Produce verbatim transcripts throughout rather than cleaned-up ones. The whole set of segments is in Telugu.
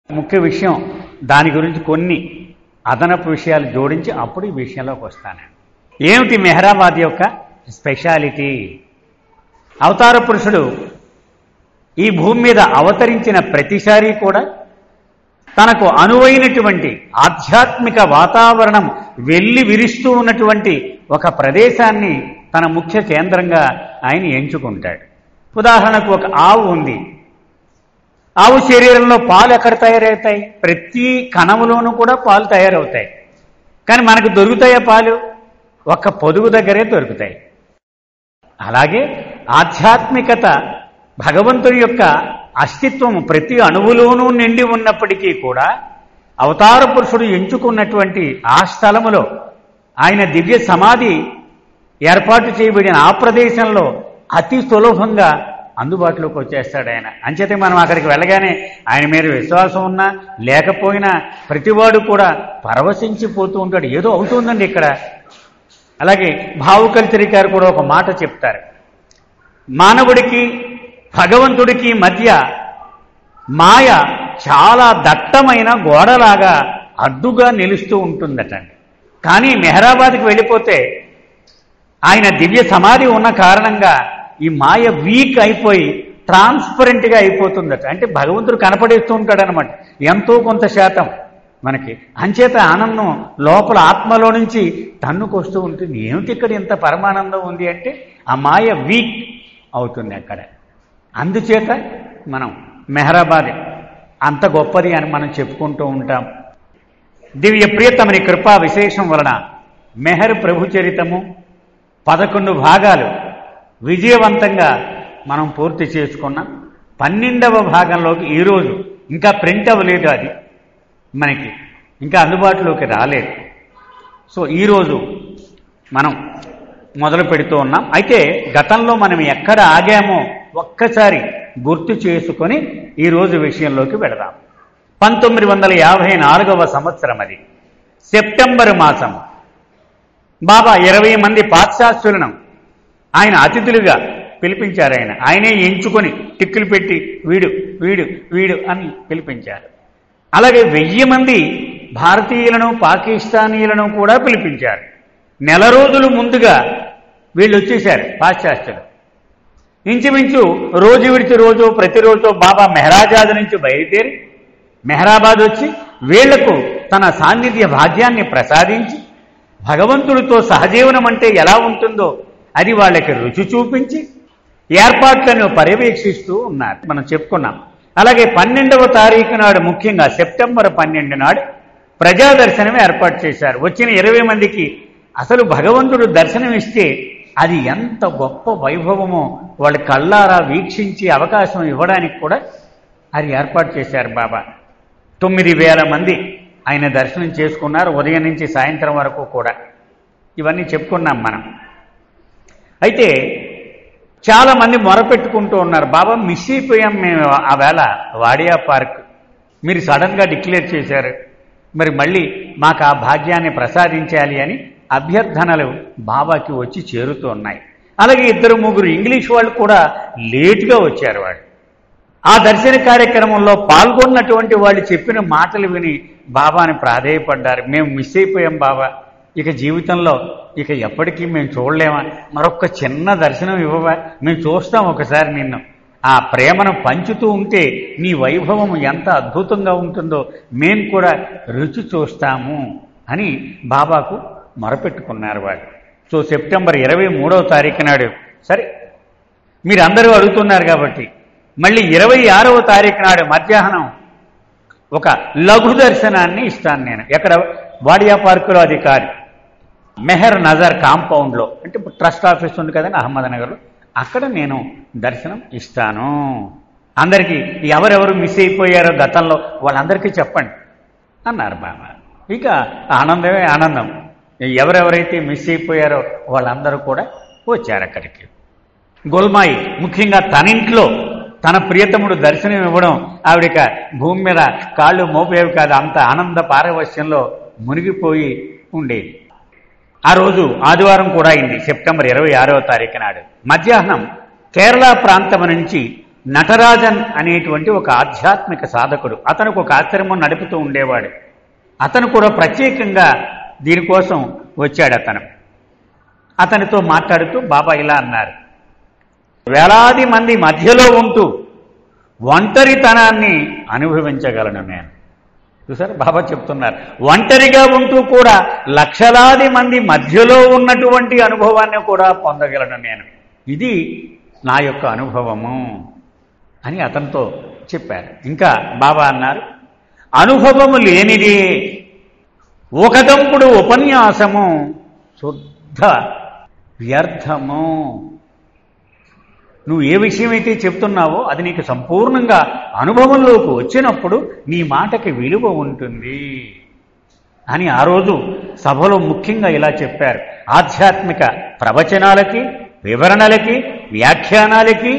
ముఖ్య విషయం దాని గురించి కొన్ని అదనపు విషయాలు జోడించి అప్పుడు ఈ విషయంలోకి వస్తాను. ఏమిటి మెహరాబాద్ యొక్క స్పెషాలిటీ? అవతార పురుషుడు ఈ భూమి మీద అవతరించిన ప్రతిసారి కూడా తనకు అనువైనటువంటి ఆధ్యాత్మిక వాతావరణం వెల్లి విరుస్తూ ఉన్నటువంటి ఒక ప్రదేశాన్ని తన ముఖ్య కేంద్రంగా ఆయన ఎంచుకుంటాడు. ఉదాహరణకు ఒక ఆవు ఉంది. ఆవు శరీరంలో పాలు ఎక్కడ తయారవుతాయి? ప్రతి కణములోనూ కూడా పాలు తయారవుతాయి. కానీ మనకు దొరుకుతాయా పాలు? ఒక్క పొదుగు దగ్గరే దొరుకుతాయి. అలాగే ఆధ్యాత్మికత భగవంతుని యొక్క అస్తిత్వం ప్రతి అణువులోనూ నిండి ఉన్నప్పటికీ కూడా అవతార పురుషుడు ఎంచుకున్నటువంటి ఆ స్థలములో ఆయన దివ్య సమాధి ఏర్పాటు చేయబడిన ఆ ప్రదేశంలో అతి సులభంగా అందుబాటులోకి వచ్చేస్తాడు ఆయన. అంచేతే మనం అక్కడికి వెళ్ళగానే ఆయన మీద విశ్వాసం ఉన్నా లేకపోయినా ప్రతివాడు కూడా పరవశించిపోతూ ఉంటాడు. ఏదో అవుతుందండి ఇక్కడ. అలాగే భావుకల్చరి గారు కూడా ఒక మాట చెప్తారు. మానవుడికి భగవంతుడికి మధ్య మాయ చాలా దట్టమైన గోడలాగా అడ్డుగా నిలుస్తూ ఉంటుందటండి. కానీ మెహరాబాద్కి వెళ్ళిపోతే ఆయన దివ్య సమాధి ఉన్న కారణంగా ఈ మాయ వీక్ అయిపోయి ట్రాన్స్పరెంట్గా అయిపోతుందట. అంటే భగవంతుడు కనపడేస్తూ ఉంటాడనమాట ఎంతో కొంత శాతం మనకి. అంచేత ఆనందం లోపల ఆత్మలో నుంచి తన్నుకొస్తూ ఉంటుంది. ఏమిటి ఇక్కడ ఇంత పరమానందం ఉంది అంటే ఆ మాయ వీక్ అవుతుంది అక్కడ. అందుచేత మనం మెహరాబాద్ అంత గొప్పది అని మనం చెప్పుకుంటూ ఉంటాం. దివ్య ప్రియతమని కృపా విశేషం వలన మెహర్ ప్రభు చరితము పదకొండు భాగాలు విజయవంతంగా మనం పూర్తి చేసుకున్నాం. పన్నెండవ భాగంలోకి ఈరోజు ఇంకా ప్రింట్ అవ్వలేదు, అది మనకి ఇంకా అందుబాటులోకి రాలేదు. సో ఈరోజు మనం మొదలు పెడుతూ ఉన్నాం. అయితే గతంలో మనం ఎక్కడ ఆగామో ఒక్కసారి గుర్తు చేసుకొని ఈరోజు విషయంలోకి వెళదాం. పంతొమ్మిది వందల యాభై నాలుగవ సంవత్సరం అది సెప్టెంబర్ మాసం. బాబా ఇరవై మంది పాశ్చాత్యులను ఆయన అతిథులుగా పిలిపించారు. ఆయన ఆయనే ఎంచుకొని టిక్కులు పెట్టి వీడు వీడు వీడు అని పిలిపించారు. అలాగే వెయ్యి మంది భారతీయులను పాకిస్తానీయులను కూడా పిలిపించారు. నెల రోజులు ముందుగా వీళ్ళు వచ్చేశారు పాశ్చాత్యులు. ఇంచుమించు రోజు విడిచి రోజు ప్రతిరోజు బాబా మెహరాజాద్ నుంచి బయలుదేరి మెహరాబాద్ వచ్చి వీళ్లకు తన సాన్నిధ్య భాగ్యాన్ని ప్రసాదించి భగవంతుడితో సహజీవనం అంటే ఎలా ఉంటుందో అది వాళ్ళకి రుచి చూపించి ఏర్పాట్లను పర్యవేక్షిస్తూ ఉన్నారు. మనం చెప్పుకున్నాం. అలాగే పన్నెండవ తారీఖు నాడు, ముఖ్యంగా సెప్టెంబర్ పన్నెండు నాడు ప్రజా దర్శనం ఏర్పాటు చేశారు. వచ్చిన ఇరవై మందికి అసలు భగవంతుడు దర్శనం ఇస్తే అది ఎంత గొప్ప వైభవమో వాళ్ళ కళ్ళారా వీక్షించి అవకాశం ఇవ్వడానికి కూడా అది ఏర్పాటు చేశారు బాబా. తొమ్మిది వేల మంది ఆయన దర్శనం చేసుకున్నారు ఉదయం నుంచి సాయంత్రం వరకు కూడా. ఇవన్నీ చెప్పుకున్నాం మనం. అయితే చాలామంది మొరపెట్టుకుంటూ ఉన్నారు, బాబా మిస్ అయిపోయాం మేము ఆ వేళ వాడియా పార్క్ మీరు సడన్గా డిక్లేర్ చేశారు, మరి మళ్ళీ మాకు ఆ భాగ్యాన్ని ప్రసాదించాలి అని అభ్యర్థనలు బాబాకి వచ్చి చేరుతూ ఉన్నాయి. అలాగే ఇద్దరు ముగ్గురు ఇంగ్లీష్ వాళ్ళు కూడా లేటుగా వచ్చారు. వాళ్ళు ఆ దర్శన కార్యక్రమంలో పాల్గొన్నటువంటి వాళ్ళు చెప్పిన మాటలు విని బాబాని ప్రాధేయపడ్డారు. మేము మిస్ అయిపోయాం బాబా, ఇక జీవితంలో ఇక ఎప్పటికీ మేము చూడలేమా, మరొక్క చిన్న దర్శనం ఇవ్వవా, మేము చూస్తాం ఒకసారి నిన్ను, ఆ ప్రేమను పంచుతూ ఉంటే నీ వైభవం ఎంత అద్భుతంగా ఉంటుందో మేము కూడా రుచి చూస్తాము అని బాబాకు మొరపెట్టుకున్నారు వాళ్ళు. సో సెప్టెంబర్ ఇరవై మూడవ తారీఖు నాడు, సరే మీరు అందరూ అడుగుతున్నారు కాబట్టి మళ్ళీ ఇరవై ఆరవ తారీఖు నాడు మధ్యాహ్నం ఒక లఘు దర్శనాన్ని ఇస్తాను నేను. ఎక్కడ? వాడియా పార్కులో, అది కాదు, మెహర్ నజర్ కాంపౌండ్లో, అంటే ట్రస్ట్ ఆఫీస్ ఉంది కదండి అహ్మద్నగర్లో, అక్కడ నేను దర్శనం ఇస్తాను. అందరికీ ఎవరెవరు మిస్ అయిపోయారో గతంలో వాళ్ళందరికీ చెప్పండి అన్నారు బాబా. ఇక ఆనందమే ఆనందం. ఎవరెవరైతే మిస్ అయిపోయారో వాళ్ళందరూ కూడా వచ్చారు అక్కడికి. గోల్మాయి ముఖ్యంగా తన ఇంట్లో తన ప్రియతముడు దర్శనం ఇవ్వడం ఆవిడిక భూమి మీద కాళ్ళు మోపేవి కాదు, అంత ఆనంద పారవశ్యంలో మునిగిపోయి ఉండేది. ఆ రోజు ఆదివారం కూడా అయింది, సెప్టెంబర్ ఇరవై ఆరవ తారీఖు నాడు మధ్యాహ్నం కేరళ ప్రాంతం నుంచి నటరాజన్ అనేటువంటి ఒక ఆధ్యాత్మిక సాధకుడు, అతనికి ఒక ఆశ్రమం నడుపుతూ ఉండేవాడు. అతను కూడా ప్రత్యేకంగా దీనికోసం వచ్చాడు. అతను అతనితో మాట్లాడుతూ బాబా ఇలా అన్నారు, వేలాది మంది మధ్యలో ఉంటూ ఒంటరితనాన్ని అనుభవించగలను నేను. చూసారా, బాబా చెప్తున్నారు, ఒంటరిగా ఉంటూ కూడా లక్షలాది మంది మధ్యలో ఉన్నటువంటి అనుభవాన్ని కూడా పొందగలను నేను. ఇది నా యొక్క అనుభవము అని అతనితో చెప్పారు. ఇంకా బాబా అన్నారు, అనుభవము లేనిదే ఒకదంపుడు ఉపన్యాసము శుద్ధ వ్యర్థము. నువ్వు ఏ విషయమైతే చెప్తున్నావో అది నీకు సంపూర్ణంగా అనుభవంలోకి వచ్చినప్పుడు నీ మాటకి విలువ ఉంటుంది అని ఆ రోజు సభలో ముఖ్యంగా ఇలా చెప్పారు. ఆధ్యాత్మిక ప్రవచనాలకి, వివరణలకి, వ్యాఖ్యానాలకి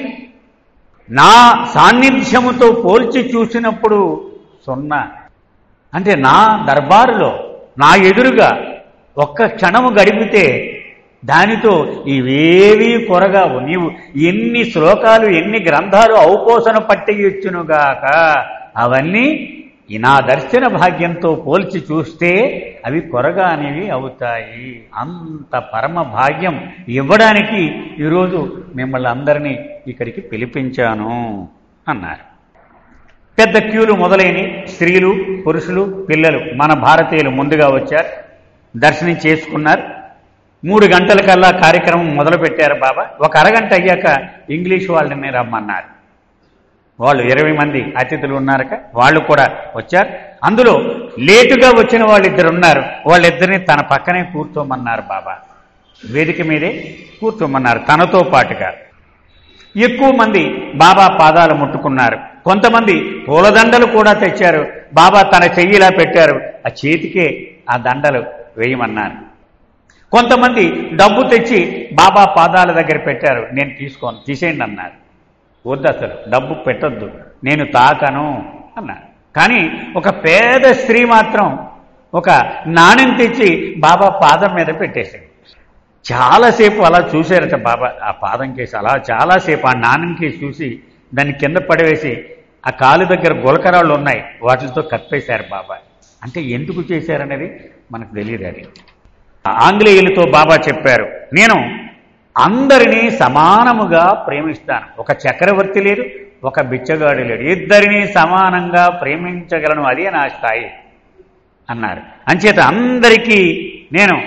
నా సాన్నిధ్యముతో పోల్చి చూసినప్పుడు సున్నా. అంటే నా దర్బారులో నా ఎదురుగా ఒక్క క్షణము గడిపితే దానితో ఇవేవీ కొరగావు. నీవు ఎన్ని శ్లోకాలు ఎన్ని గ్రంథాలు ఔపోసన పట్టియొచ్చునుగాక అవన్నీ నా దర్శన భాగ్యంతో పోల్చి చూస్తే అవి కొరగానివి అవుతాయి. అంత పరమ భాగ్యం ఇవ్వడానికి ఈరోజు మిమ్మల్ని అందరినీ ఇక్కడికి పిలిపించాను అన్నారు. పెద్ద క్యూలు మొదలైన స్త్రీలు, పురుషులు, పిల్లలు మన భారతీయులు ముందుగా వచ్చారు, దర్శనం చేసుకున్నారు. మూడు గంటల కల్లా కార్యక్రమం మొదలుపెట్టారు బాబా. ఒక అరగంట అయ్యాక ఇంగ్లీష్ వాళ్ళని రమ్మన్నారు. వాళ్ళు ఇరవై మంది అతిథులు ఉన్నారక వాళ్ళు కూడా వచ్చారు. అందులో లేటుగా వచ్చిన వాళ్ళిద్దరు ఉన్నారు. వాళ్ళిద్దరిని తన పక్కనే కూర్చోమన్నారు బాబా. వేదిక మీదే కూర్చోమన్నారు తనతో పాటుగా. ఎక్కువ మంది బాబా పాదాలు ముట్టుకున్నారు. కొంతమంది పూలదండలు కూడా తెచ్చారు. బాబా తన చెయ్యిలా పెట్టారు, ఆ చేతికే ఆ దండలు వేయమన్నారు. కొంతమంది డబ్బు తెచ్చి బాబా పాదాల దగ్గర పెట్టారు. నేను తీసుకోను, తీసేయండి అన్నారు. వద్దు, అసలు డబ్బు పెట్టొద్దు, నేను తాకను అన్నారు. కానీ ఒక పేద స్త్రీ మాత్రం ఒక నాణ్యం తెచ్చి బాబా పాదం మీద పెట్టేసింది. చాలాసేపు అలా చూశారట బాబా ఆ పాదం కేసి. అలా చాలాసేపు ఆ నాణ్యం కేసి చూసి దాన్ని కింద పడవేసి ఆ కాలు దగ్గర గులకరాళ్ళు ఉన్నాయి వాటితో కప్పేశారు బాబా. అంటే ఎందుకు చేశారనేది మనకు తెలియదు. అది ఆంగ్లేయులతో బాబా చెప్పారు, నేను అందరినీ సమానముగా ప్రేమిస్తాను. ఒక చక్రవర్తి లేడు, ఒక బిచ్చగాడు లేడు, ఇద్దరినీ సమానంగా ప్రేమించగలను, అదే నా స్థాయి అన్నారు. అంచేత అందరికీ నేను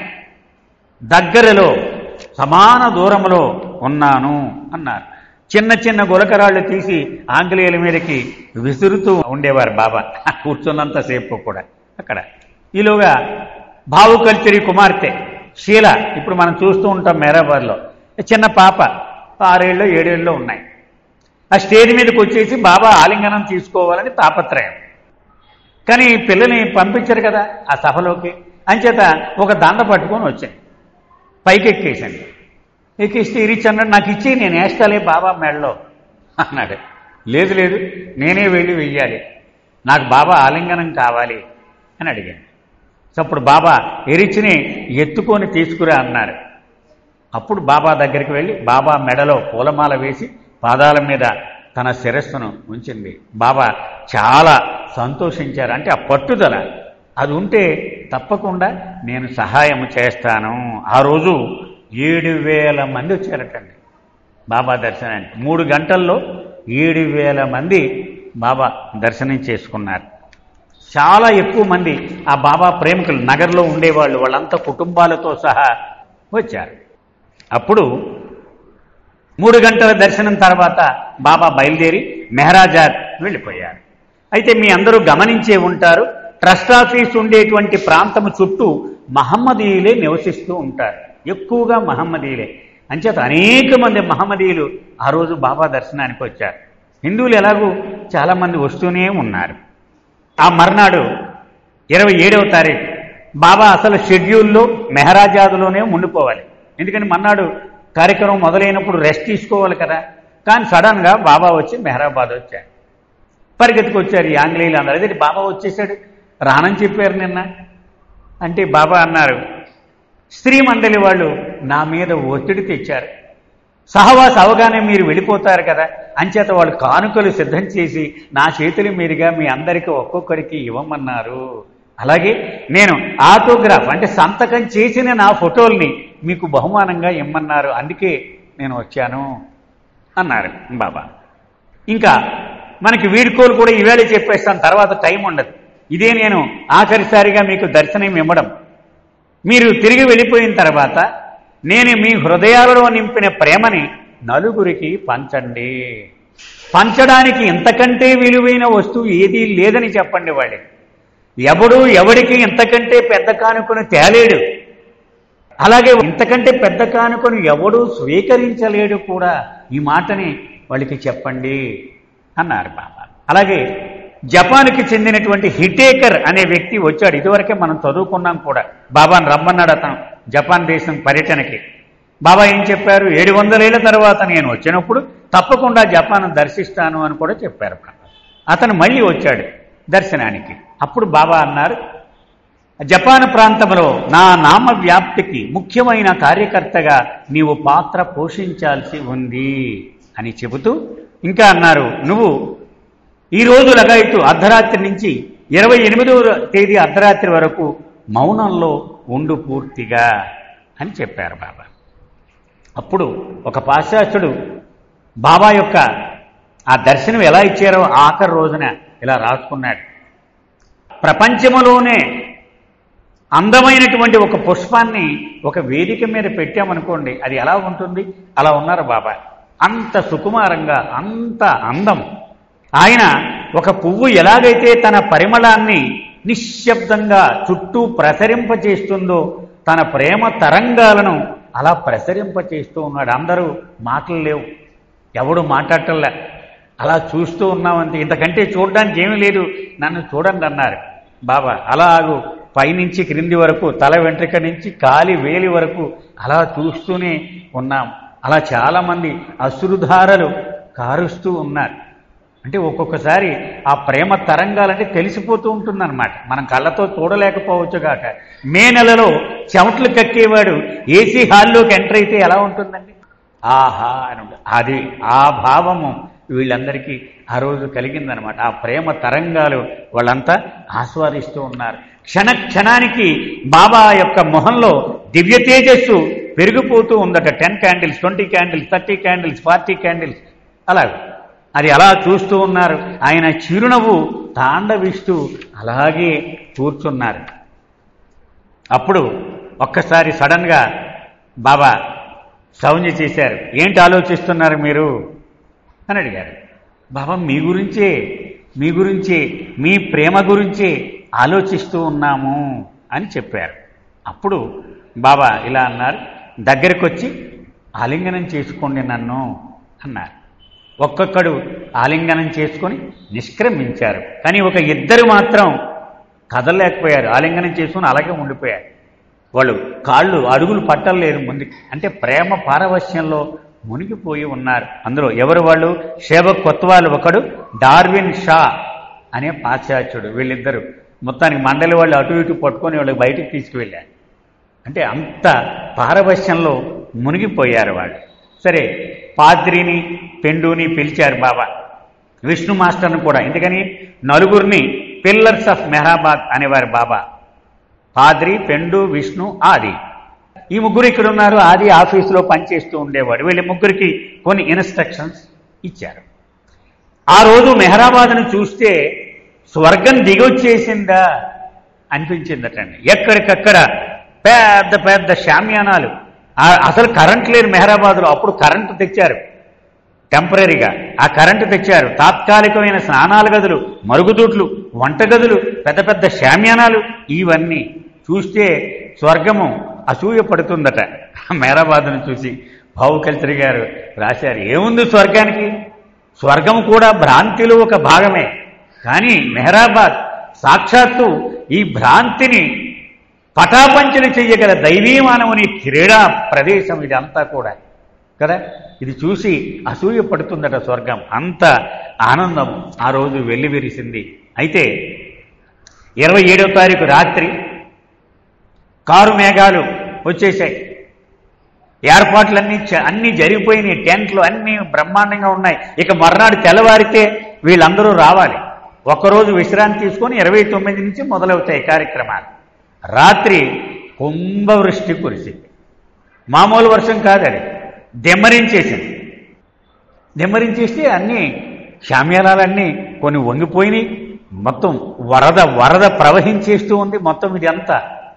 దగ్గరలో సమాన దూరంలో ఉన్నాను అన్నారు. చిన్న చిన్న గులకరాళ్ళు తీసి ఆంగ్లేయుల మీదకి విసురుతూ ఉండేవారు బాబా కూర్చున్నంతసేపు కూడా అక్కడ. ఈలోగా భావు కల్చరీ కుమార్తె షీల, ఇప్పుడు మనం చూస్తూ ఉంటాం మేరాబాద్లో, చిన్న పాప ఆరేళ్ళు ఏడేళ్ళు ఉన్నాయి. ఆ స్టేజ్ మీదకి వచ్చేసి బాబా ఆలింగనం తీసుకోవాలని తాపత్రయం. కానీ పిల్లని పంపించారు కదా ఆ సభలోకి. అంచేత ఒక దండ పట్టుకొని వచ్చింది, పైకి ఎక్కేసాను. ఎక్కిస్తే ఇరిచి అన్నాడు, నాకు ఇచ్చి నేను వేస్తాలే బాబా మెడలో అన్నాడు. లేదు లేదు, నేనే వెళ్ళి వెయ్యాలి, నాకు బాబా ఆలింగనం కావాలి అని అడిగాను. సో అప్పుడు బాబా ఎరిచిని ఎత్తుకొని తీసుకురా అన్నారు. అప్పుడు బాబా దగ్గరికి వెళ్ళి బాబా మెడలో పూలమాల వేసి పాదాల మీద తన శిరస్సును ఉంచింది. బాబా చాలా సంతోషించారు. అంటే ఆ పట్టుదల అది ఉంటే తప్పకుండా నేను సహాయం చేస్తాను. ఆ రోజు ఏడు వేల మంది వచ్చారటండి బాబా దర్శనానికి. మూడు గంటల్లో ఏడు వేల మంది బాబా దర్శనం చేసుకున్నారు. చాలా ఎక్కువ మంది ఆ బాబా ప్రేమికులు నగర్లో ఉండేవాళ్ళు, వాళ్ళంతా కుటుంబాలతో సహా వచ్చారు. అప్పుడు మూడు గంటల దర్శనం తర్వాత బాబా బయలుదేరి మెహరాజాద్ వెళ్ళిపోయారు. అయితే మీ అందరూ గమనించే ఉంటారు, ట్రస్ట్ ఆఫీస్ ఉండేటువంటి ప్రాంతము చుట్టూ మహమ్మదీయులే నివసిస్తూ ఉంటారు, ఎక్కువగా మహమ్మదీయులే. అంచేత అనేక మంది మహమ్మదీయులు ఆ రోజు బాబా దర్శనానికి వచ్చారు. హిందువులు ఎలాగూ చాలామంది వస్తూనే ఉన్నారు. ఆ మర్నాడు ఇరవై ఏడవ తారీఖు బాబా అసలు షెడ్యూల్లో మెహరాజాద్లోనే ఉండిపోవాలి. ఎందుకని మర్నాడు కార్యక్రమం మొదలైనప్పుడు రెస్ట్ తీసుకోవాలి కదా. కానీ సడన్గా బాబా వచ్చి మెహరాబాద్ వచ్చారు. పరిగెత్తుకు వచ్చారు ఈ ఆంగ్లేయులు అందరూ. అదే బాబా వచ్చేసాడు, రానని చెప్పారు నిన్న అంటే బాబా అన్నారు, స్త్రీ మండలి వాళ్ళు నా మీద ఒత్తిడి తెచ్చారు, సహవాస అవగానే మీరు వెళ్ళిపోతారు కదా, అంచేత వాళ్ళు కానుకలు సిద్ధం చేసి నా చేతుల మీదుగా మీ అందరికీ ఒక్కొక్కరికి ఇవ్వమన్నారు. అలాగే నేను ఆటోగ్రాఫ్ అంటే సంతకం చేసిన నా ఫోటోల్ని మీకు బహుమానంగా ఇమ్మన్నారు, అందుకే నేను వచ్చాను అన్నారు బాబా. ఇంకా మనకి వీడ్కోలు కూడా ఈవేళ చెప్పేస్తాను, తర్వాత టైం ఉండదు. ఇదే నేను ఆఖరిసారిగా మీకు దర్శనం ఇవ్వడం. మీరు తిరిగి వెళ్ళిపోయిన తర్వాత నేను మీ హృదయాలలో నింపిన ప్రేమని నలుగురికి పంచండి. పంచడానికి ఇంతకంటే విలువైన వస్తువు ఏదీ లేదని చెప్పండి వాళ్ళకి. ఎవడు ఎవడికి ఇంతకంటే పెద్ద కానుకను తేలేడు, అలాగే ఇంతకంటే పెద్ద కానుకను ఎవడూ స్వీకరించలేడు కూడా. ఈ మాటని వాళ్ళకి చెప్పండి అన్నారు బాబా. అలాగే జపాన్కి చెందినటువంటి హిటేకర్ అనే వ్యక్తి వచ్చాడు. ఇదివరకే మనం చదువుకున్నాం కూడా. బాబాను రమ్మన్నాడు అతను జపాన్ దేశం పర్యటనకి. బాబా ఏం చెప్పారు, ఏడు వందలేళ్ల తర్వాత నేను వచ్చినప్పుడు తప్పకుండా జపాన్ దర్శిస్తాను అని కూడా చెప్పారు బాబా. అతను మళ్ళీ వచ్చాడు దర్శనానికి. అప్పుడు బాబా అన్నారు, జపాన్ ప్రాంతంలో నా నామ వ్యాప్తికి ముఖ్యమైన కార్యకర్తగా నీవు పాత్ర పోషించాల్సి ఉంది అని చెబుతూ ఇంకా అన్నారు, నువ్వు ఈరోజు లగాయతు అర్ధరాత్రి నుంచి ఇరవై ఎనిమిదవ తేదీ అర్ధరాత్రి వరకు మౌనంలో ఉండు పూర్తిగా అని చెప్పారు బాబా. అప్పుడు ఒక పాశ్చాత్యుడు బాబా యొక్క ఆ దర్శనం ఎలా ఇచ్చారో ఆఖరి రోజున ఇలా రాసుకున్నాడు, ప్రపంచంలోనే అందమైనటువంటి ఒక పుష్పాన్ని ఒక వేదిక మీద పెట్టామనుకోండి, అది ఎలా ఉంటుంది, అలా ఉన్నారు బాబా. అంత సుకుమారంగా, అంత అందం. ఆయన ఒక పువ్వు ఎలాగైతే తన పరిమళాన్ని నిశ్శబ్దంగా చుట్టూ ప్రసరింపచేస్తుందో తన ప్రేమ తరంగాలను అలా ప్రసరింపచేస్తూ ఉన్నాడు. అందరూ మాటలు లేవు, ఎవడు మాట్లాడటంలే, అలా చూస్తూ ఉన్నామంటే. ఇంతకంటే చూడడానికి ఏమీ లేదు, నన్ను చూడండి అన్నారు బాబా. అలాగూ పైనుంచి క్రింది వరకు, తల వెంట్రుక నుంచి కాలి వేలి వరకు అలా చూస్తూనే ఉన్నాం. అలా చాలామంది అశ్రుధారలు కారుస్తూ ఉన్నారు. అంటే ఒక్కొక్కసారి ఆ ప్రేమ తరంగాలంటే తెలిసిపోతూ ఉంటుందన్నమాట. మనం కళ్ళతో చూడలేకపోవచ్చు కాక. మే నెలలో చెమటలు కక్కేవాడు ఏసీ హాల్లోకి ఎంటర్ అయితే ఎలా ఉంటుందండి, ఆహా అని ఉంటుంది. అది ఆ భావము వీళ్ళందరికీ ఆ రోజు కలిగిందనమాట. ఆ ప్రేమ తరంగాలు వాళ్ళంతా ఆస్వాదిస్తూ ఉన్నారు. క్షణ క్షణానికి బాబా యొక్క మొహంలో దివ్య తేజస్సు పెరిగిపోతూ ఉందట. Ten candles, twenty candles, thirty candles, forty candles అలాగే అది అలా చూస్తూ ఉన్నారు. ఆయన చిరునవ్వు తాండవిస్తూ అలాగే కూర్చున్నారు. అప్పుడు ఒక్కసారి సడన్గా బాబా సౌంజ్ఞ చేశారు, ఏంటి ఆలోచిస్తున్నారు మీరు అని అడిగారు. బాబా మీ గురించే మీ గురించే మీ ప్రేమ గురించే ఆలోచిస్తూ ఉన్నాము అని చెప్పారు. అప్పుడు బాబా ఇలా అన్నారు, దగ్గరికి వచ్చి ఆలింగనం చేసుకోండి నన్ను అన్నారు. ఒక్కొక్కడు ఆలింగనం చేసుకొని నిష్క్రమించారు. కానీ ఒక ఇద్దరు మాత్రం కదలలేకపోయారు, ఆలింగనం చేసుకుని అలాగే ఉండిపోయారు. వాళ్ళు కాళ్ళు అడుగులు పట్టలేరు ముందుకి. అంటే ప్రేమ పారవశ్యంలో మునిగిపోయి ఉన్నారు. అందులో ఎవరు వాళ్ళు, షేబక్ కొత్వాల్ ఒకడు, డార్విన్ షా అనే పాశ్చాత్యుడు. వీళ్ళిద్దరు మొత్తానికి మండలి వాళ్ళు అటు ఇటు పట్టుకొని వాళ్ళకి బయటికి తీసుకువెళ్ళారు. అంటే అంత పారవశ్యంలో మునిగిపోయారు వాళ్ళు. సరే, పాద్రిని పెండుని పిలిచారు బాబా, విష్ణు మాస్టర్ని కూడా. ఎందుకని నలుగురిని పిల్లర్స్ ఆఫ్ మెహరాబాద్ అనేవారు బాబా. పాద్రి, పెండు, విష్ణు, ఆది. ఈ ముగ్గురు ఇక్కడ ఉన్నారు. ఆది ఆఫీసులో పనిచేస్తూ ఉండేవాడు. వీళ్ళ ముగ్గురికి కొన్ని ఇన్స్ట్రక్షన్స్ ఇచ్చారు. ఆ రోజు మెహరాబాద్ను చూస్తే స్వర్గం దిగొచ్చేసిందా అనిపించిందటండి. ఎక్కడికక్కడ పెద్ద పెద్ద శామ్యానాలు. అసలు కరెంట్ లేరు మెహరాబాద్లో. అప్పుడు కరెంటు తెచ్చారు టెంపరీగా. ఆ కరెంటు తెచ్చారు. తాత్కాలికమైన స్నానాల గదులు, మరుగుదొడ్లు, వంటగదులు, పెద్ద పెద్ద శామ్యానాలు. ఇవన్నీ చూస్తే స్వర్గము అసూయ పడుతుందట మెహరాబాద్ను చూసి. భావుకల్చరి గారు రాశారు, ఏముంది స్వర్గానికి, స్వర్గము కూడా భ్రాంతిలో ఒక భాగమే. కానీ మెహరాబాద్ సాక్షాత్తు ఈ భ్రాంతిని పటాపంచన చెయ్యగల దైవీమానవుని క్రీడా ప్రదేశం ఇదంతా కూడా కదా. ఇది చూసి అసూయ పడుతుందట స్వర్గం. అంత ఆనందం ఆ రోజు వెల్లివిరిసింది. అయితే ఇరవై ఏడవ తారీఖు రాత్రి కారు మేఘాలు వచ్చేసాయి. ఏర్పాట్లన్నీ అన్నీ జరిగిపోయినాయి, టెంట్లు అన్నీ బ్రహ్మాండంగా ఉన్నాయి. ఇక మర్నాడు తెల్లవారితే వీళ్ళందరూ రావాలి. ఒక్కరోజు విశ్రాంతి తీసుకొని ఇరవై తొమ్మిది నుంచి మొదలవుతాయి కార్యక్రమాలు. రాత్రి కుంభవృష్టి కురిసింది. మామూలు వర్షం కాదని దెమ్మరించేసింది. దెమ్మరించేస్తే అన్నీ శామ్యాలన్నీ కొన్ని వంగిపోయినాయి. మొత్తం వరద వరద ప్రవహించేస్తూ ఉంది. మొత్తం ఇది అంతా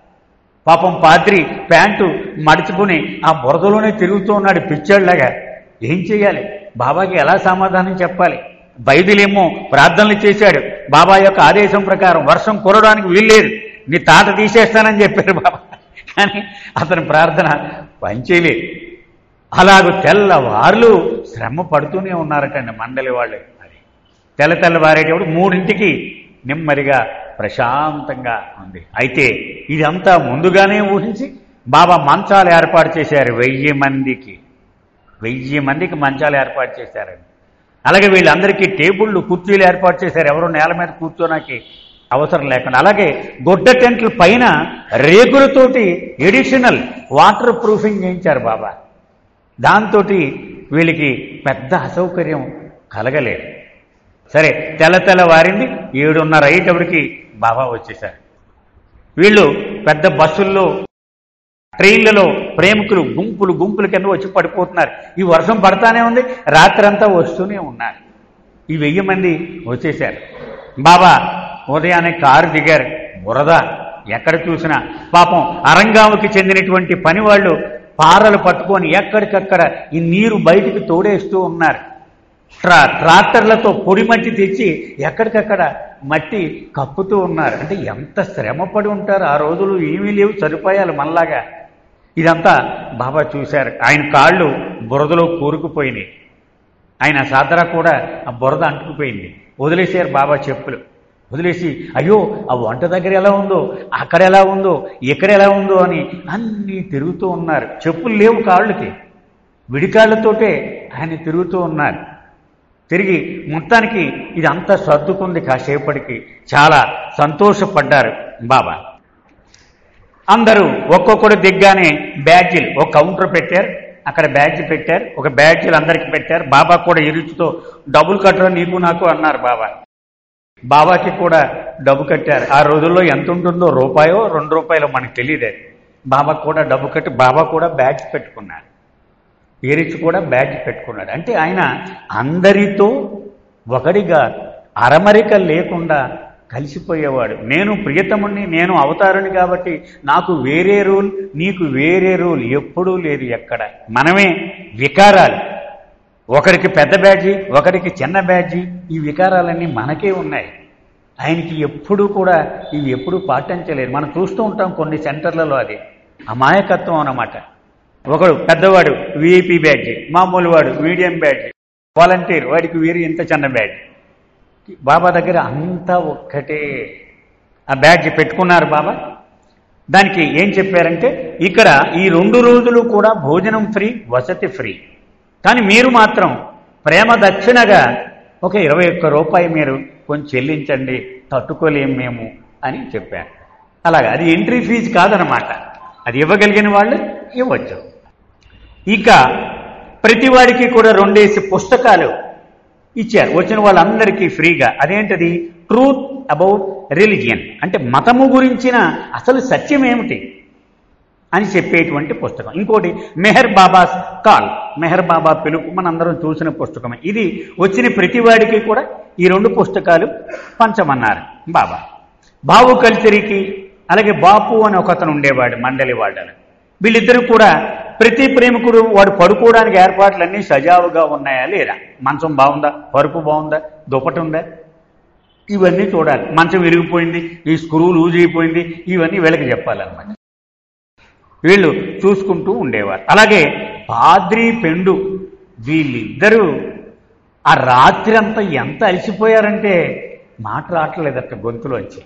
పాపం పాద్రి ప్యాంటు మడుచుకుని ఆ బురదలోనే తిరుగుతూ ఉన్నాడు పిచ్చాడులాగా. ఏం చేయాలి? బాబాకి ఎలా సమాధానం చెప్పాలి? బైబిలేమో ప్రార్థనలు చేశాడు. బాబా యొక్క ఆదేశం ప్రకారం వర్షం కురవడానికి వీల్లేదు, నీ తాట తీసేస్తానని చెప్పారు బాబా. కానీ అతని ప్రార్థన పనిచేయలేదు. అలాగూ తెల్లవార్లు శ్రమ పడుతూనే ఉన్నారటండి మండలి వాళ్ళు. అది తెల్ల తెల్లవారేటప్పుడు మూడింటికి నెమ్మదిగా ప్రశాంతంగా ఉంది. అయితే ఇదంతా ముందుగానే ఊహించి బాబా మంచాలు ఏర్పాటు చేశారు. వెయ్యి మందికి వెయ్యి మందికి మంచాలు ఏర్పాటు చేశారండి. అలాగే వీళ్ళందరికీ టేబుళ్ళు కుర్చీలు ఏర్పాటు చేశారు, ఎవరు నేల మీద కూర్చోడానికి అవసరం లేకుండా. అలాగే గొడ్డ టెంట్ల పైన రేకులతోటి ఎడిషనల్ వాటర్ ప్రూఫింగ్ చేయించారు బాబా. దాంతో వీళ్ళకి పెద్ద అసౌకర్యం కలగలేదు. సరే, తెల్ల తెల్ల వారింది. ఏడున్నర అయ్యేటప్పటికి బాబా వచ్చేశారు. వీళ్ళు పెద్ద బస్సుల్లో ట్రైన్లలో ప్రేమికులు గుంపులు గుంపుల కింద వచ్చి పడిపోతున్నారు. ఈ వర్షం పడతానే ఉంది, రాత్రంతా వస్తూనే ఉన్నారు. ఈ వెయ్యి మంది వచ్చేశారు. బాబా ఉదయాన్నే కారు దిగారు. బురద ఎక్కడ చూసినా. పాపం అరంగాముకి చెందినటువంటి పని వాళ్ళు పారలు పట్టుకొని ఎక్కడికక్కడ ఈ నీరు బయటికి తోడేస్తూ ఉన్నారు. ట్రా ట్రాక్టర్లతో పొడి మట్టి తెచ్చి ఎక్కడికక్కడ మట్టి కప్పుతూ ఉన్నారు. అంటే ఎంత శ్రమపడి ఉంటారు. ఆ రోజులు ఏమీ లేవు సదుపాయాలు మనలాగా. ఇదంతా బాబా చూశారు. ఆయన కాళ్ళు బురదలో కూరుకుపోయినాయి. ఆయన సాదరా కూడా ఆ బురద అంటుకుపోయింది. వదిలేశారు బాబా చెప్పులు. వదిలేసి అయ్యో ఆ వంట దగ్గర ఎలా ఉందో, అక్కడ ఎలా ఉందో, ఇక్కడ ఎలా ఉందో అని అన్నీ తిరుగుతూ ఉన్నారు. చెప్పులు లేవు కాళ్ళకి, విడికాళ్ళతోటే ఆయన తిరుగుతూ ఉన్నారు. తిరిగి మొత్తానికి ఇది అంతా సర్దుకుంది. కాసేపటికి చాలా సంతోషపడ్డారు బాబా. అందరూ ఒక్కొక్కడు దిగ్గానే బ్యాడ్జీలు, ఒక కౌంటర్ పెట్టారు, అక్కడ బ్యాడ్జ్ పెట్టారు, ఒక బ్యాడ్జీలు అందరికీ పెట్టారు. బాబా కూడా ఇరుచుతో డబ్బులు కట్టరా నీకు నాకు అన్నారు బాబా. బాబాకి కూడా డబ్బు కట్టారు. ఆ రోజుల్లో ఎంత ఉంటుందో, రూపాయో రెండు రూపాయలు మనకు తెలియదే. బాబాకు కూడా డబ్బు కట్టి బాబా కూడా బ్యాడ్జ్ పెట్టుకున్నాడు. ఏరిచి కూడా బ్యాడ్జ్ పెట్టుకున్నాడు. అంటే ఆయన అందరితో ఒకడిగా అరమరిక లేకుండా కలిసిపోయేవాడు. నేను ప్రియతముని, నేను అవతారుని కాబట్టి నాకు వేరే రూల్, నీకు వేరే రూల్ ఎప్పుడూ లేదు ఎక్కడ. మనమే వికారాలు, ఒకరికి పెద్ద బ్యాడ్జీ, ఒకరికి చిన్న బ్యాడ్జీ. ఈ వికారాలన్నీ మనకే ఉన్నాయి. ఆయనకి ఎప్పుడూ కూడా ఇవి ఎప్పుడూ పాటించలేదు. మనం చూస్తూ ఉంటాం కొన్ని సెంటర్లలో. అది అమాయకత్వం అన్నమాట. ఒకడు పెద్దవాడు విఐపి బ్యాడ్జీ, మామూలు వాడు మీడియం బ్యాడ్జీ, వాలంటీర్ వాడికి వీరు ఇంత చిన్న బ్యాడ్జీ. బాబా దగ్గర అంతా ఒక్కటే. ఆ బ్యాడ్జీ పెట్టుకున్నారు బాబా. దానికి ఏం చెప్పారంటే, ఇక్కడ ఈ రెండు రోజులు కూడా భోజనం ఫ్రీ, వసతి ఫ్రీ, కానీ మీరు మాత్రం ప్రేమ దక్షిణగా ఒక ఇరవై ఒక్క రూపాయి మీరు కొంచెం చెల్లించండి, తట్టుకోలేం మేము అని చెప్పారు. అలాగా అది ఎంట్రీ ఫీజు కాదనమాట. అది ఇవ్వగలిగిన వాళ్ళు ఇవ్వచ్చు. ఇక ప్రతివాడికి కూడా రెండేసి పుస్తకాలు ఇచ్చారు వచ్చిన వాళ్ళందరికీ ఫ్రీగా. అదేంటది? ట్రూత్ అబౌట్ రిలిజియన్, అంటే మతము గురించిన అసలు సత్యం ఏమిటి అని చెప్పేటువంటి పుస్తకం. ఇంకోటి మెహర్ బాబాస్ కాల్, మెహర్ బాబా పిలుపు, మనందరం చూసిన పుస్తకమే. ఇది వచ్చిన ప్రతివాడికి కూడా ఈ రెండు పుస్తకాలు పంచమన్నారు బాబా. బాబు కల్చరీకి, అలాగే బాపు అని ఒకతను ఉండేవాడు మండలి వాళ్ళని. వీళ్ళిద్దరూ కూడా ప్రతి ప్రేమికుడు వాడు పడుకోవడానికి ఏర్పాట్లన్నీ సజావుగా ఉన్నాయా లేదా, మంచం బాగుందా, పరుపు బాగుందా, దుప్పటి ఉందా, ఇవన్నీ చూడాలి. మంచం విరిగిపోయింది, ఈ స్క్రూ లూజ్ అయిపోయింది, ఇవన్నీ వీళ్ళకి చెప్పాలన్నమాట. వీళ్ళు చూసుకుంటూ ఉండేవారు. అలాగే పాద్రి పెండు వీళ్ళిద్దరూ ఆ రాత్రి అంతా ఎంత అలసిపోయారంటే మాట రావట్లేదట గొంతులోంచి.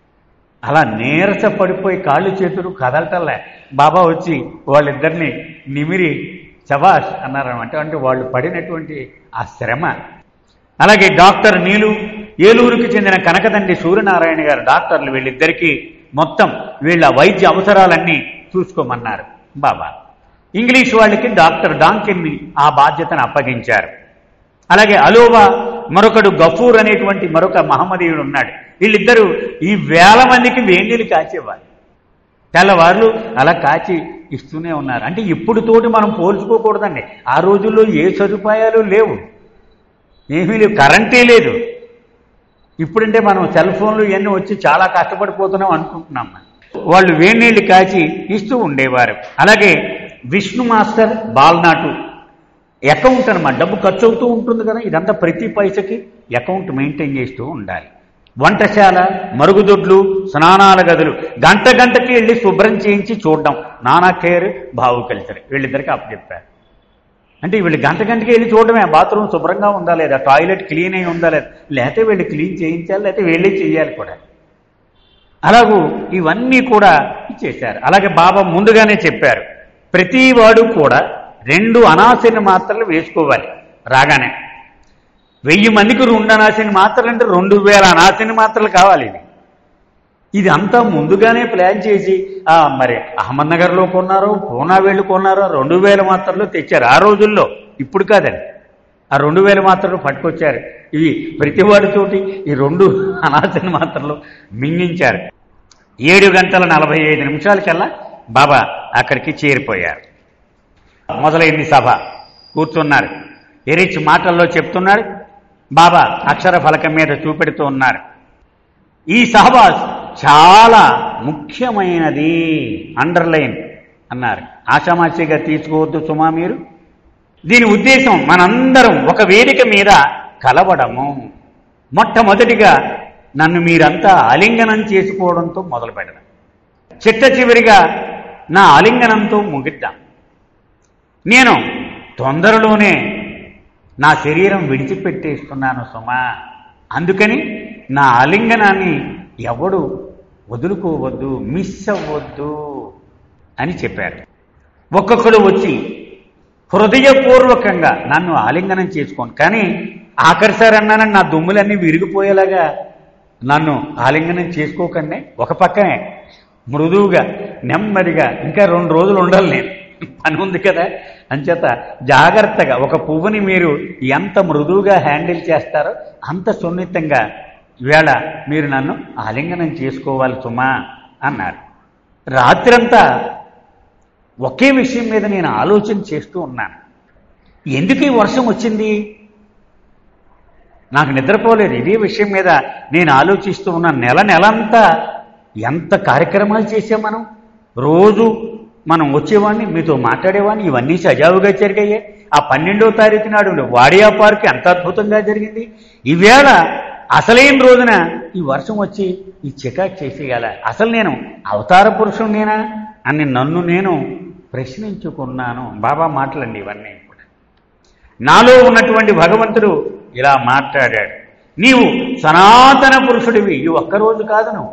అలా నీరస పడిపోయి కాళ్ళు చేతులు కదలటల్లా. బాబా వచ్చి వాళ్ళిద్దరిని నిమిరి శబాష్ అన్నారనమాట. అంటే వాళ్ళు పడినటువంటి ఆ శ్రమ. అలాగే డాక్టర్ నీలు, ఏలూరుకి చెందిన కనకదండి సూర్యనారాయణ గారు డాక్టర్లు, వీళ్ళిద్దరికీ మొత్తం వీళ్ళ వైద్య అవసరాలన్నీ చూసుకోమన్నారు బాబా. ఇంగ్లీష్ వాళ్ళకి డాక్టర్ డాంకిన్ని ఆ బాధ్యతను అప్పగించారు. అలాగే అలోబా, మరొకడు గఫూర్ అనేటువంటి మరొక మహమ్మదీయుడు ఉన్నాడు. వీళ్ళిద్దరూ ఈ వేల మందికి వేణీళ్ళు కాచేవారు. తెల్లవారులు అలా కాచి ఇస్తూనే ఉన్నారు. అంటే ఇప్పుడు తోటి మనం పోల్చుకోకూడదండి. ఆ రోజుల్లో ఏ సదుపాయాలు లేవు, ఏమీ లేవు, కరెంటే లేదు. ఇప్పుడంటే మనం సెల్ ఫోన్లు ఇవన్నీ వచ్చి చాలా కష్టపడిపోతున్నాం అనుకుంటున్నాం. వాళ్ళు వేణీళ్ళు కాచి ఇస్తూ ఉండేవారు. అలాగే విష్ణు మాస్టర్ బాల్నాటు అకౌంట్ అనమాట. డబ్బు ఖర్చు అవుతూ ఉంటుంది కదా, ఇదంతా ప్రతి పైసకి అకౌంట్ మెయింటైన్ చేస్తూ ఉండాలి. వంటశాల, మరుగుదొడ్లు, స్నానాల గదులు గంట గంటకి వెళ్ళి శుభ్రం చేయించి చూడడం, నానా కేర్, బావు కల్చర్ వీళ్ళిద్దరికి అప్పచెప్పారు. అంటే వీళ్ళు గంట గంటకి వెళ్ళి చూడడమే, బాత్రూమ్ శుభ్రంగా ఉందా లేదా, టాయిలెట్ క్లీన్ అయి ఉందా లేదా, లేకపోతే వీళ్ళు క్లీన్ చేయించాలి, లేకపోతే వీళ్ళే చేయాలి కూడా. అలాగూ ఇవన్నీ కూడా ఇచ్చేశారు. అలాగే బాబా ముందుగానే చెప్పారు, ప్రతి వాడు కూడా రెండు అనాసిని మాత్రలు వేసుకోవాలి. రాగానే వెయ్యి మందికి రెండు అనాసిని మాత్రలు అంటే రెండు వేల అనాసిని మాత్రలు కావాలి. ఇది ఇది అంతా ముందుగానే ప్లాన్ చేసి మరి అహ్మద్నగర్లో కొన్నారో, పూనా వెళ్ళి కొన్నారో, రెండు వేల మాత్రలు తెచ్చారు ఆ రోజుల్లో. ఇప్పుడు కాదండి, ఆ రెండు వేల మాత్రలు పట్టుకొచ్చారు. ఇవి ప్రతివాడితోటి ఈ రెండు అనాసిని మాత్రలు మింగించారు. ఏడు గంటల నలభై ఐదు నిమిషాలకల్లా బాబా అక్కడికి చేరిపోయారు. మొదలైంది సభ. కూర్చున్నారు. ఎరిచ్ మాటల్లో చెప్తున్నాడు. బాబా అక్షర ఫలకం మీద చూపెడుతూ ఉన్నారు. ఈ సభ చాలా ముఖ్యమైనది, అండర్లైన్ అన్నారు. ఆషామాషిగా తీసుకోవద్దు సుమా మీరు. దీని ఉద్దేశం మనందరం ఒక వేదిక మీద కలవడము. మొట్టమొదటిగా నన్ను మీరంతా ఆలింగనం చేసుకోవడంతో మొదలు పెడదాం. చిట్ట చివరిగా నా ఆలింగనంతో ముగిద్దాం. నేను తొందరలోనే నా శరీరం విడిచిపెట్టేస్తున్నాను సుమా. అందుకని నా ఆలింగనాన్ని ఎవడు వదులుకోవద్దు, మిస్ అవ్వద్దు అని చెప్పారు. ఒక్కొక్కడు వచ్చి హృదయపూర్వకంగా నన్ను ఆలింగనం చేసుకోండి, కానీ ఆఖరిసారి అన్నానని నా దుమ్ములన్నీ విరిగిపోయేలాగా నన్ను ఆలింగనం చేసుకోకండి. ఒక పక్కనే మృదువుగా నెమ్మదిగా, ఇంకా రెండు రోజులు ఉండాలి, నేను పని ఉంది కదా, అంచేత జాగ్రత్తగా ఒక పువ్వుని మీరు ఎంత మృదువుగా హ్యాండిల్ చేస్తారో అంత సున్నితంగా ఈవేళ మీరు నన్ను ఆలింగనం చేసుకోవాలి సుమా అన్నారు. రాత్రంతా ఒకే విషయం మీద నేను ఆలోచన చేస్తూ ఉన్నాను. ఎందుకు ఈ వర్షం వచ్చింది? నాకు నిద్రపోలేదు. ఇదే విషయం మీద నేను ఆలోచిస్తూ ఉన్నాను. నెల నెలంతా ఎంత కార్యక్రమాలు చేసాం మనం. రోజు మనం వచ్చేవాడిని, మీతో మాట్లాడేవాడిని, ఇవన్నీ సజావుగా జరిగాయి. ఆ పన్నెండో తారీఖు నాడు వాడియా పార్క్ ఎంత అద్భుతంగా జరిగింది. ఈవేళ అసలైన రోజున ఈ వర్షం వచ్చి ఈ చికాకు చేసేయాల. అసలు నేను అవతార పురుషుణ్ణేనా అని నన్ను నేను ప్రశ్నించుకున్నాను. బాబా మాటలండి ఇవన్నీ కూడా. నాలో ఉన్నటువంటి భగవంతుడు ఇలా మాట్లాడాడు. నీవు సనాతన పురుషుడివి. ఈ ఒక్కరోజు కాదు, నువ్వు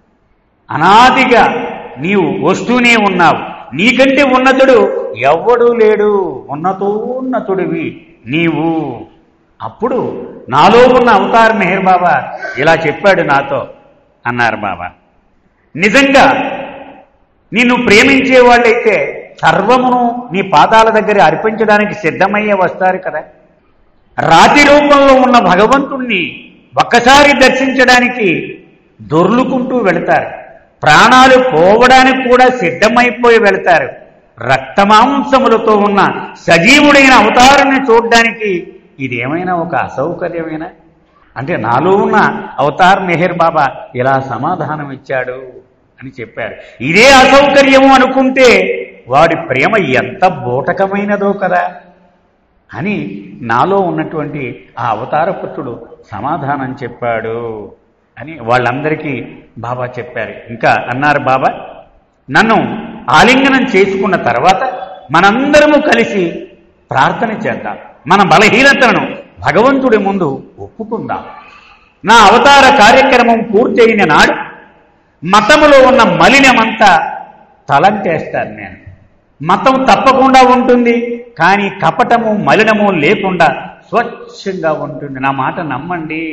అనాదిగా నీవు వస్తూనే ఉన్నావు. నీకంటే ఉన్నతుడు ఎవ్వడూ లేడు. ఉన్నతోన్నతుడివి నీవు. అప్పుడు నాలో ఉన్న అవతార్ మెహర్ బాబా ఇలా చెప్పాడు నాతో అన్నారు బాబా. నిజంగా నిన్ను ప్రేమించే వాళ్ళైతే సర్వమును నీ పాదాల దగ్గర అర్పించడానికి సిద్ధమయ్యే వస్తారు కదా. రాతి రూపంలో ఉన్న భగవంతుణ్ణి ఒక్కసారి దర్శించడానికి దొర్లుకుంటూ వెళతారు. ప్రాణాలు పోవడానికి కూడా సిద్ధమైపోయి వెళతారు. రక్తమాంసములతో ఉన్న సజీవుడైన అవతారాన్ని చూడడానికి ఇదేమైనా ఒక అసౌకర్యమేనా? అంటే నాలో ఉన్న అవతార్ మెహర్ బాబా ఇలా సమాధానం ఇచ్చాడు అని చెప్పారు. ఇదే అసౌకర్యము అనుకుంటే వాడి ప్రేమ ఎంత బోటకమైనదో కదా అని నాలో ఉన్నటువంటి ఆ అవతార పుత్రుడు సమాధానం చెప్పాడు అని వాళ్ళందరికీ బాబా చెప్పారు. ఇంకా అన్నారు బాబా, నన్ను ఆలింగనం చేసుకున్న తర్వాత మనందరము కలిసి ప్రార్థన చేద్దాం. మన బలహీనతలను భగవంతుడి ముందు ఒప్పుకుందాం. నా అవతార కార్యక్రమం పూర్తయిన నాడు మతములో ఉన్న మలినమంతా తలంటేస్తాను నేను. మతం తప్పకుండా ఉంటుంది, కానీ కపటము మలినము లేకుండా స్వచ్ఛంగా ఉంటుంది. నా మాట నమ్మండి.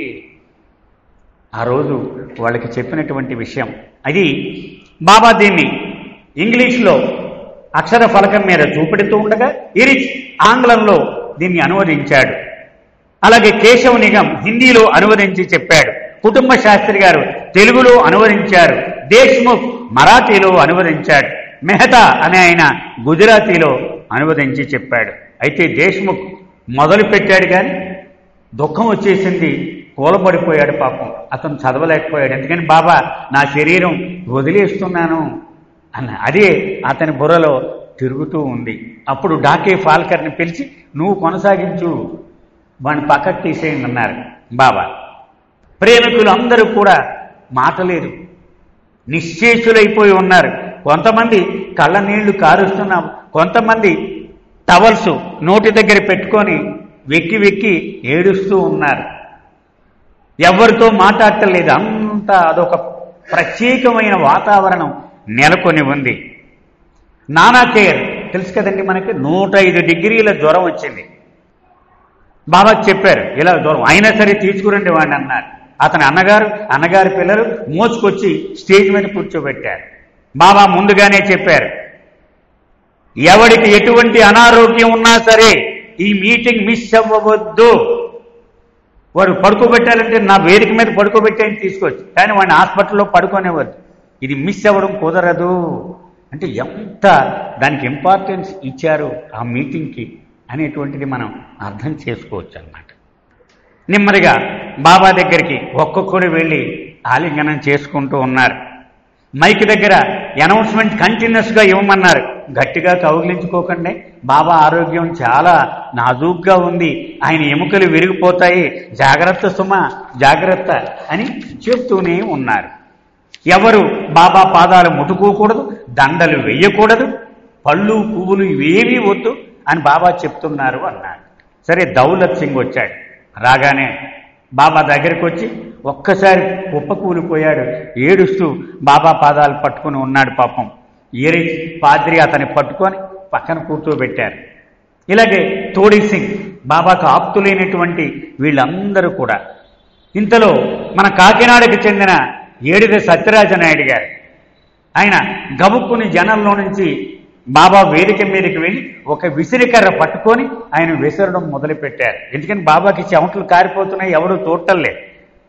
ఆ రోజు వాళ్ళకి చెప్పినటువంటి విషయం అది. బాబా దీన్ని ఇంగ్లీష్లో అక్షర ఫలకం మీద చూపెడుతూ ఉండగా ఇరిచ్ ఆంగ్లంలో దీన్ని అనువదించాడు. అలాగే కేశవ నిగం హిందీలో అనువదించి చెప్పాడు. కుటుంబ శాస్త్రి గారు తెలుగులో అనువదించారు. దేశ్ముఖ్ మరాఠీలో అనువదించాడు. మెహతా అనే ఆయన గుజరాతీలో అనువదించి చెప్పాడు. అయితే దేశ్ముఖ్ మొదలు పెట్టాడు కానీ దుఃఖం వచ్చేసింది, కూలబడిపోయాడు. పాపం అతను చదవలేకపోయాడు. ఎందుకని బాబా నా శరీరం వదిలేస్తున్నాను అన్న అదే అతని బుర్రలో తిరుగుతూ ఉంది. అప్పుడు డాకే ఫాల్కర్ని పిలిచి నువ్వు కొనసాగించు, వాడిని పక్కకు తీసేయండి అన్నారు బాబా. ప్రేమికులు అందరూ కూడా మాట లేదు, నిశ్చేషులైపోయి ఉన్నారు. కొంతమంది కళ్ళ నీళ్లు కారుస్తున్నాం, కొంతమంది టవల్స్ నోటి దగ్గర పెట్టుకొని వెక్కి వెక్కి ఏడుస్తూ ఉన్నారు. ఎవరితో మాట్లాడటలేదు. అంతా అదొక ప్రత్యేకమైన వాతావరణం నెలకొని ఉంది. నానా కేర్ తెలుసు కదండి మనకి. నూట ఐదు డిగ్రీల జ్వరం వచ్చింది. బాబాకి చెప్పారు ఇలా జ్వరం అయినా సరే తీసుకురండి వాడిని అన్నారు. అతని అన్నగారు అన్నగారి పిల్లలు మోసుకొచ్చి స్టేజ్ మీద కూర్చోబెట్టారు. బాబా ముందుగానే చెప్పారు, ఎవడికి ఎటువంటి అనారోగ్యం ఉన్నా సరే ఈ మీటింగ్ మిస్ అవ్వవద్దు. వాడు పడుకోబెట్టాలంటే నా వేదిక మీద పడుకోబెట్టాయని తీసుకోవచ్చు, కానీ వాడిని హాస్పిటల్లో పడుకోనివ్వద్దు. ఇది మిస్ అవ్వడం కుదరదు. అంటే ఎంత దానికి ఇంపార్టెన్స్ ఇచ్చారు ఆ మీటింగ్కి అనేటువంటిది మనం అర్థం చేసుకోవచ్చు అన్నమాట. నెమ్మదిగా బాబా దగ్గరికి ఒక్కొక్కడు వెళ్ళి ఆలింగనం చేసుకుంటూ ఉన్నారు. మైక్ దగ్గర అనౌన్స్మెంట్ కంటిన్యూస్గా ఇవ్వమన్నారు. గట్టిగా కౌగిలించుకోకండి, బాబా ఆరోగ్యం చాలా నాజూగ్గా ఉంది, ఆయన ఎముకలు విరిగిపోతాయి, జాగ్రత్త సుమా జాగ్రత్త అని చెప్తూనే ఉన్నారు. ఎవరు బాబా పాదాలు ముట్టుకోకూడదు, దండలు వెయ్యకూడదు, పళ్ళు పువ్వులు ఇవేమీ వద్దు అని బాబా చెప్తున్నారు అన్నారు. సరే దౌలత్ సింగ్ వచ్చాడు. రాగానే బాబా దగ్గరికి వచ్చి ఒక్కసారి కుప్పకూలిపోయాడు. ఏడుస్తూ బాబా పాదాలు పట్టుకుని ఉన్నాడు. పాపం ఏరి పాద్రి అతన్ని పట్టుకొని పక్కన కూర్చోబెట్టారు. ఇలాగే తోడీ సింగ్, బాబాకు ఆప్తులైనటువంటి వీళ్ళందరూ కూడా. ఇంతలో మన కాకినాడకి చెందిన ఏడిద సత్యరాజనాయుడు గారు, ఆయన గబుక్కుని జనంలో నుంచి బాబా వేదిక మీదకి వెళ్ళి ఒక విసిరికర్ర పట్టుకొని ఆయన విసరడం మొదలుపెట్టారు. ఎందుకని బాబాకి చెమటలు కారిపోతున్నాయి, ఎవరు చూడటంలేదు.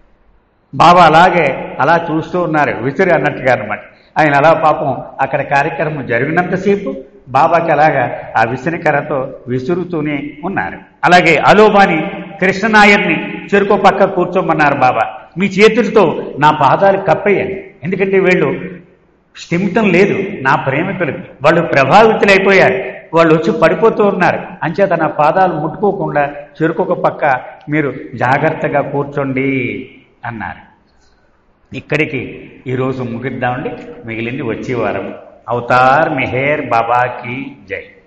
బాబా అలాగే అలా చూస్తూ ఉన్నారు, విసిరి అన్నట్టుగా అనమాట. ఆయన అలా పాపం అక్కడ కార్యక్రమం జరిగినంతసేపు బాబాకి అలాగా ఆ విసిరికర్రతో విసురుతూనే ఉన్నారు. అలాగే అలోబాని కృష్ణనాయర్ని చెరుకు పక్క కూర్చోమన్నారు బాబా. మీ చేతులతో నా పాదాలు కప్పేయండి, ఎందుకంటే వీళ్ళు స్టిమితం లేదు నా ప్రేమికులకి, వాళ్ళు ప్రభావితులైపోయారు, వాళ్ళు వచ్చి పడిపోతూ ఉన్నారు, అంచేత నా పాదాలు ముట్టుకోకుండా చెరుకొక పక్క మీరు జాగ్రత్తగా కూర్చోండి అన్నారు. ఇక్కడికి ఈరోజు ముగిద్దామండి, మిగిలింది వచ్చే వారం. అవతార్ మెహర్ బాబాకి జై.